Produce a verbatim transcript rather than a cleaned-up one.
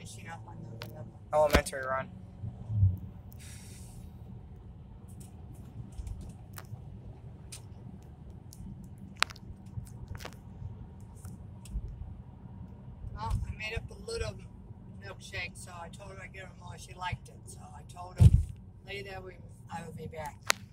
finishing up on the elementary run. Well, I made up a little milkshake, so I told her I'd give her more. She liked it, so I told her later we, I would be back.